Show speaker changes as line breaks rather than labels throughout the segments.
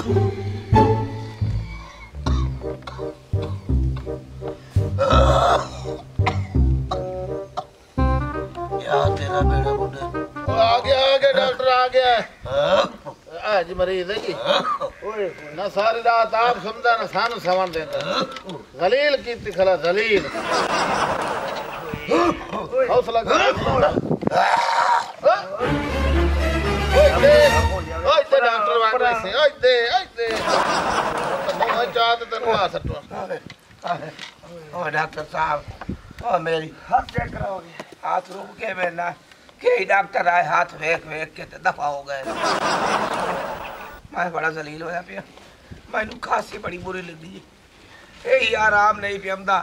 तेरा बेड़ा बुढ़े
आ गया डॉक्टर आ गया आज मरीज है जी ना सारी रात आप समझा ना सानू समझ देता जलील की खला जलील हौसला कर ओए डॉक्टर वांग से ओए मैं चाहता तन आ सटवा
ओ डॉक्टर साहब ओ मेरी हाथ चेक कराओगे हाथ रुक के मैं ना कई डॉक्टर आए हाथ वेख वेख के दफा हो गए मैं बड़ा जलील होया पिया मैनू खांसी बड़ी बुरी लगी यही आराम नहीं पियमदा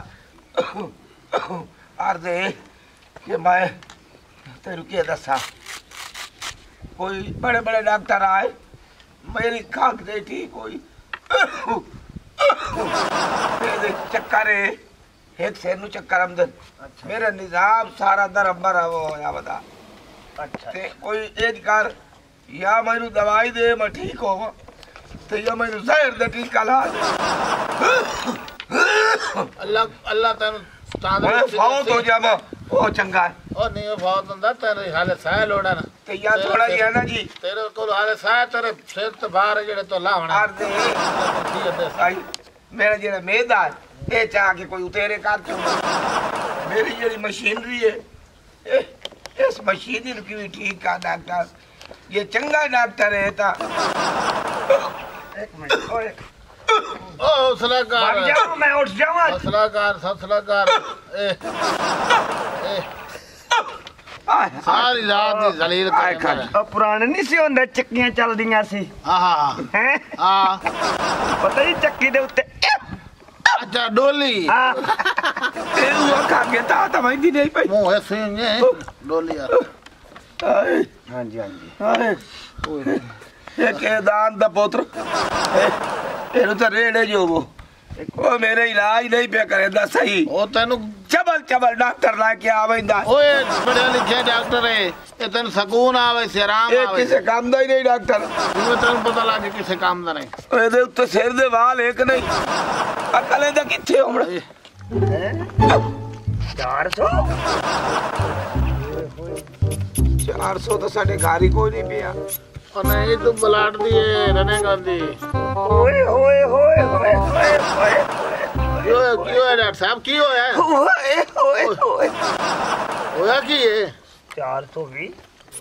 अर्दे कि मैं तेरू के दसा कोई बड़े बड़े डॉक्टर आए मेरी खांक दे ठीक हुई चक्कर है एक शेर नु चक्कर आमदन मेरा निजाम सारा दरम भरा वो होया बता अच्छा कोई एक कर या मैनू दवाई दे मैं ठीक होवा तो या मैनू जहर दे टीका ला
अल्लाह अल्लाह तन
मैं फाउत हो जावा ओ चंगा है
ओ नहीं फाउत हुंदा तेरे हाले साह लोड़ा ना
ते या थोड़ा ही है ना जी
तेरे को हाले साह तेरे सिर ते बाहर जेड़े तो लावना
आर दे साई मेरा जेड़ा मेदा ये चाह के कोई उतेरे कर क्यों मेरी जेड़ी मशीनरी है इस मशीनरी की भी ठीक का डॉक्टर ये चंगा डॉक्टर है ता एक मिनट ओए
ओ हौसला कर
मैं उठ जाऊं
हौसला कर ए सारी रात दी जलील कर
ओ पुराने नहीं सी होंदे चक्कियां चलदियां सी
हां
हैं
हां
पता ही चक्की दे उत्ते
अच्छा डोली
हां
ए वो खा के ता मैं दी नहीं पई
मुंह है सुने डोली यार
हां जी
अरे ओए ये के दान दा पुत्र एनु तो रेड़े जो वो ओ मेरे इलाज नहीं पे करेंदा सही
ओ तेनु
चबल चबल डॉक्टर ला के आवेंदा
ओए पढ़े लिखे डॉक्टर है ये तेन सुकून आवे से आराम
ये
आवे
किसे काम दा ही नहीं डॉक्टर
तुम्हें तेन पता लागे किसे काम दा नहीं
ओए दे उत्ते सिर दे वाल एक नहीं अकले दा किथे हमड़ा 400 तो साडे घर ही कोई नहीं पिया
और नहीं तू बलाट दिए रने कर दी
ओए ओए ओए ओए ओए
क्यों है डॉक्टर साहब क्यों है
ओए ओए ओए
होया की है
420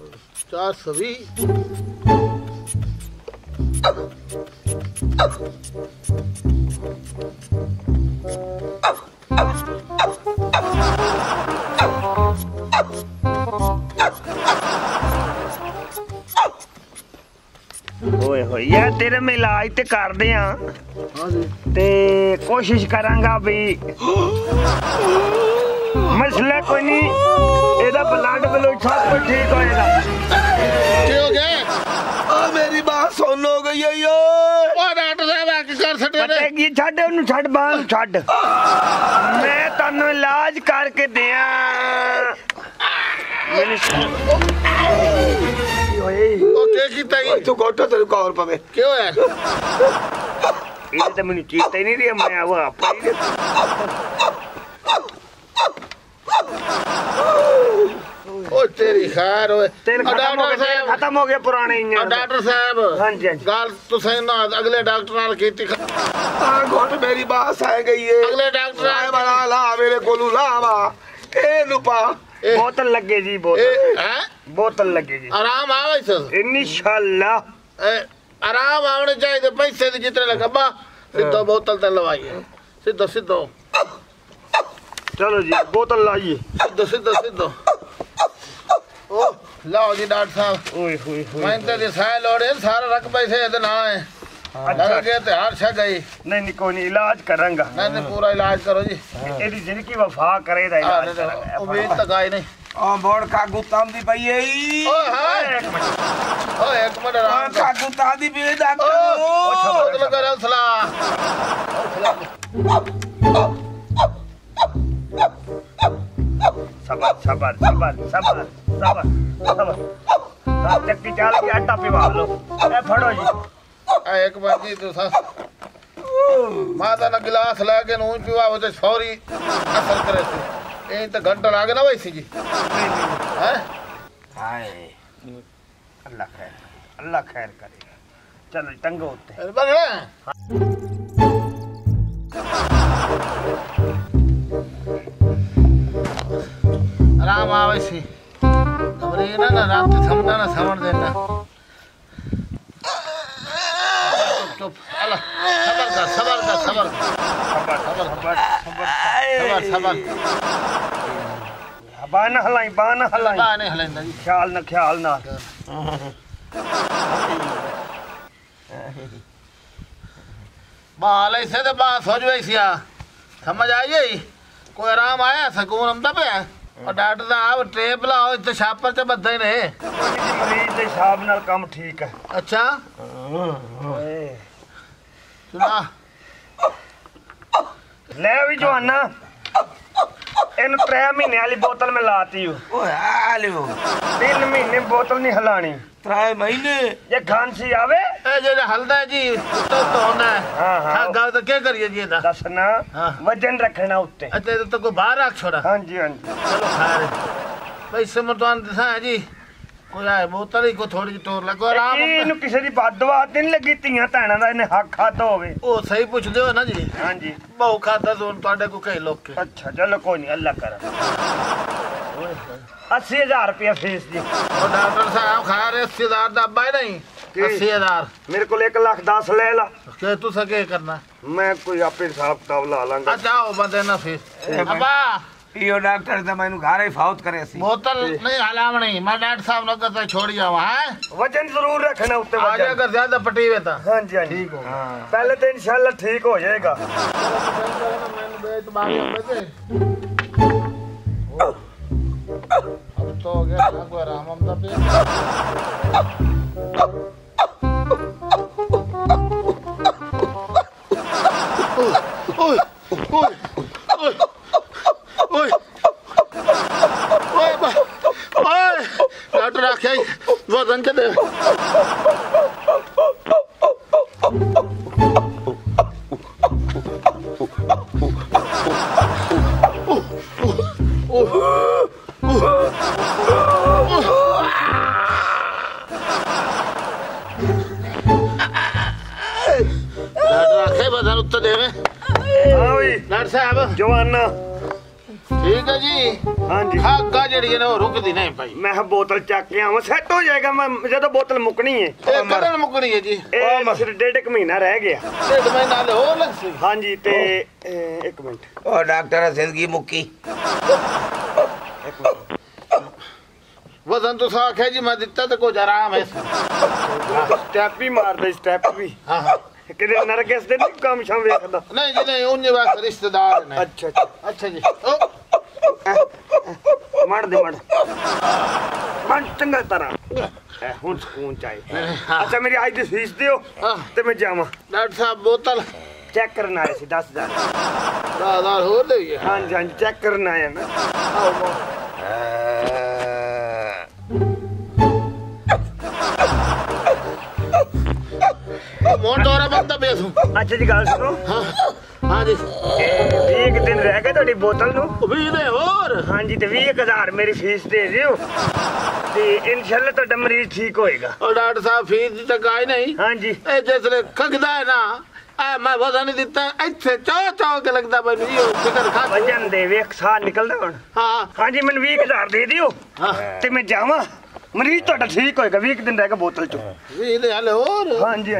ओए होए यार तेरे में इलाज ते कर दे ते कोशिश करांगा भी मसला कोई नहीं एदा ब्लड ब्लड सब कुछ ठीक होएगा
क्या हो गया
ओ मेरी बात सुन हो गई है यो
ओ डॉक्टर साहब आके कर सटे
पता है की छड़ ओनु छड़ बाहर छड़ मैं तन्नू इलाज करके दिया
ओ क्या कीता ये
तू गोटो तेरे को और पवे
क्यों है
ये तो मैंने चीता ही नहीं दिया मैं वो अपनी
ओ तेरी खैर ओए
तेल खत्म हो गया पुराने इंजन
डॉक्टर साहब
हां जी
गाल तुसे ना अगले डॉक्टर नाल कीती
हां गोट मेरी बात आ गई है
अगले डॉक्टर
आए बड़ा ला मेरे कोलू लावा ए लुपा
बोतल लगे जी बोतल
हैं
बोतल लगे जी
आराम आवे सर
इंशाल्लाह
आराम आने चाहिए पैसे दी जितने लगा बा सीधा बोतल ते लवाइए सीधा सीधा
चलो जी बोतल लाइए
सीधा सीधा सीधा ओ लाओ जी डॉक्टर साहब
ओए होए
मैं ते साय लोड़े सारा रख पैसे इधर ना है लग गए ते हर छा गई
नहीं कोई नहीं इलाज करांगा
नहीं पूरा इलाज करो जी
एदी जिंदगी वफा करे दा इलाज करांगा
उम्मीद तक आई नहीं
ओ बोड़ का गुताम दी पई है
ओ हां ओ एक मिनट आराम
का गुता दी पे डॉक्टर
ओ मतलब कर सला
सबर सबर सबर सबर सबर सबर चक्की चाल के आटा पिवा लो ए फड़ो जी
एक बार जी तो माता ना गिलास लाके नूं पीवा वो तो फौरी असर करे थी ए तो घंटा लागे ना वैसी जी हैं
हाय अल्लाह खैर करेगा। चल टंगो उत्ते
बने आराम आवे सी घबरे ना रात समझा ना समझ देना चुप अल्लाह सबर
बाना हलाई
बाने हलेंदा जी
ख्याल ना
बाल ऐसे तो बात हो जाए सिया समझ आई कोई आराम आया सकून हमदा पे और डॉक्टर साहब टेप लाओ इत्ते छापर च बद्दे ने
मरीज के हिसाब नाल काम ठीक है।
अच्छा सुना
ले भी जवाना इन 3 महीने वाली बोतल में लाती हूँ।
ओए आलियो
3 महीने बोतल नहीं हिलानी।
3 महीने
ये खांसी आवे
ए जे हलदा है जी तो होना है हां गाल तो क्या करिए जी दा
दसना वजन रखना उत्ते।
अच्छा तो को बाहर रख छोड़ा
हां जी
चलो खैर भाई समझदान दसा है जी कोई आए बोतल ही को थोड़ी जी टोर लगो आराम
इनु किसी दी बददुआ ते नहीं लगी तियां ताना दा इने हक खादा होवे
ओ सही पूछ दियो ना जी
हां जी
बहु खाता जोन तोड़े को कई लोग के
अच्छा चलो कोई नहीं अल्लाह करे 80,000 रुपया फीस जी।
और डॉक्टर साहब खा रहे 80,000 दा बाय नहीं 80,000
मेरे को 1,10,000 ले ला
के तू सके करना
मैं कोई आपे हिसाब किताब ला लांगा।
अच्छा ओ बंदे ना फीस अब्बा
यो डॉक्टर तो मैनू घरे ही फाउत करे सी
बोतल नहीं हलावनी मैं डॉक्टर साहब ने कहता छोड़ जावा है
वजन जरूर रखना उत्ते
आ
वजन
अगर ज्यादा पटीवे ता
हां जी
ठीक हो
पहले तो इंशाल्लाह ठीक हो जाएगा।
मैंने बेच मांगे पैसे अब तो हो गया ना कोई आराम हम पे ओए ओए ओए ओए ओए ओए डॉक्टर आखे वो रंग दे उत्तर दे डॉक्टर साहब
जवाना
ठीक है जी
हाँ जी
खागा जड़ी है ना रुकदी नहीं भाई
मैं बोतल चक के आवा सेट हो जाएगा। मैं जब बोतल मुकनी है
कदन मुकनी है जी
सिर्फ 1.5 महीना रह गया
1.5 महीना ले हो लग सी
हाँ जी ते 1 मिनट
ओ डॉक्टर जिंदगी मुक्की
वजन तो साख है जी मैं दिता तो कुछ आराम है
स्टेप भी मार दे स्टेप भी
हां हां
किदे नरकेस दे नहीं काम शाम वेखदा
नहीं जी नहीं उन्ने वास्ते रिश्तेदार ने
अच्छा
अच्छा जी
मार दे मार चंगा तरह हुन सुकून चाहिए। अच्छा मेरी आज दी फीस दियो ते मैं जावां।
डॉक्टर साहब बोतल
चेक करना आए सी 10,000
हो दे
हां जी चेक करना आया ना
मोन तोरा बंदा बेसू
अच्छा जी गल सुनो
हां जी
20 दिन रह गए ਤੁਹਾਡੀ बोतल नु
20 दे और
हां जी ते 20,000 मेरी फीस दे दियो ते इंशाल्लाह ਤੁਹਾਡਾ मरीज ठीक होएगा।
और डॉक्टर साहब फीस दी तक आई नहीं
हां जी
ए जिसले खगदा है ना मैं वजन नहीं दिता इत्थे चौ के लगदा मैनू ये फिकर खा
वजन दे वेख साह निकलदा हुन
हां
हां जी मैनू 20,000 दे दियो ते मैं जावां मरीज ਤੁਹਾਡਾ ठीक होएगा 20 दिन रह गए बोतल चो
20 दे हले और
हां जी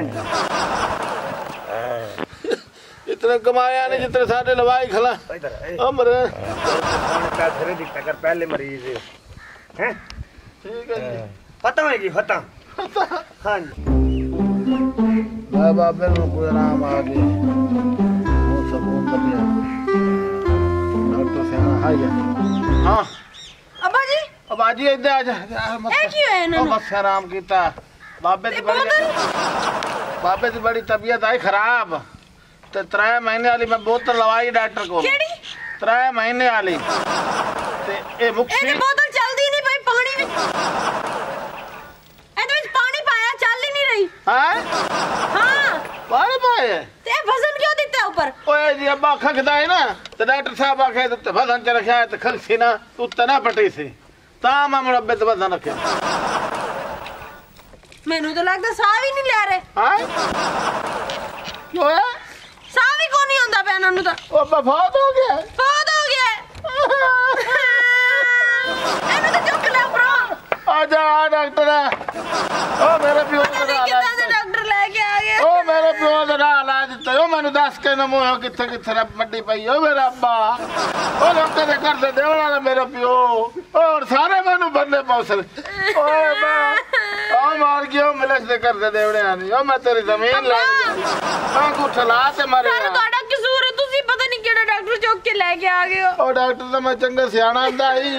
इतने कमाया नहीं जितने सारे लवाई खला
इधर
अमर
पैसे नहीं दिखता कर पहले मरीज हैं
ठीक है जी
पता होएगी पता हां जी
बाबे को कोई आराम आ गया वो सुकून बढ़िया डॉक्टर से आ गया हां अब्बा जी इधर आ जा
ए की है ना
बस आराम कीता बाबे दी बड़ी तबीयत आई खराब ते 3 महीने वाली मैं बोतल लवाई डॉक्टर को 3 महीने वाली ते ए मुक्सी
ए बोतल चलदी नहीं भाई पानी में ए तो पानी पाया चल ही नहीं रही
हां
हां
है
ते वजन क्यों दिता ऊपर?
ओए जी अब्बा खखदा है ना तो डॉक्टर साहब आखे तो वजन च रखा है तो खलसी ना तू तना पटी सी ता मैं मुरब्बे ते वजन रखे
मैनू तो लगदा साह भी नहीं ले रहे।
हां क्यों है
साह भी को नहीं आंदा पे इन्हां नु।
ओ अब्बा बहुत हो गया
एनू तो चुक ले ऊपर।
आजा डॉक्टर ओ मेरे पियो दा
डॉक्टर लेके आ गया।
ओ मेरे पियो दा इलाज दिता ओ मैनू दस के न मोह किथे किथे मड्डी पई ओ मेरा अब्बा ओ लोकां दे घर दे देवण वाला मेरा पियो और सारे मैनू बंदे पौसल ओए अब्बा ओ मार गयो मिलस दे घर दे देवणे आनी ओ मैं तेरी जमीन ले मैं अंगूठा ला ते मारे
ਤੁਹਾਡਾ ਕਸੂਰ ਹੈ ਤੁਸੀਂ ਪਤਾ ਨਹੀਂ ਕਿਹੜਾ ਡਾਕਟਰ ਚੁੱਕ ਕੇ ਲੈ ਕੇ ਆ ਗਏ ਹੋ।
ओ डॉक्टर तो मैं चंगा सियाना आंदा ही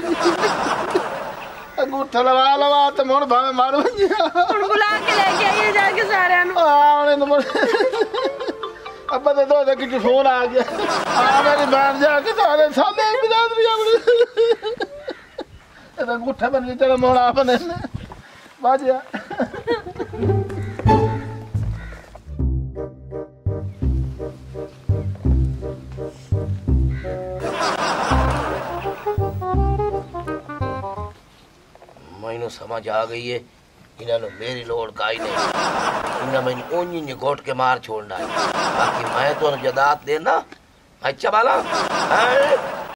अंगूठा लवा ते मुड़ भावे मारू
ਹੁਣ ਬੁਲਾ ਕੇ ਲੈ ਕੇ ਆਈਏ ਜਾ ਕੇ ਸਾਰਿਆਂ ਨੂੰ।
आने नंबर अब तो दो तक की फोन आ गया आ मेरी बहन जाके सारे साले बिरादरी अपनी इधर अंगूठा बन के चलो मोड़ा अपने बाजिया
मैनू समझ आ गई है इन्होंने मेरी लोड़ का ही नहीं इन्हें मैंने ऊंजी घोट के मार छोड़ना है बाकी मैं तो जदात देना अच्छा वाला